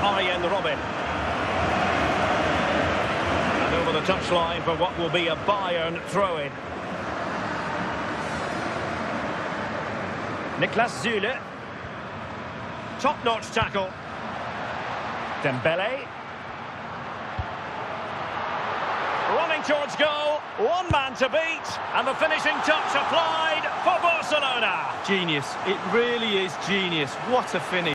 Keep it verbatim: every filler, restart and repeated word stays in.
Arjen Robben. And over the touchline for what will be a Bayern throw-in. Niklas Süle. Top-notch tackle. Dembele. Running towards goal. One man to beat. And the finishing touch applied for Barcelona. Genius. It really is genius. What a finish.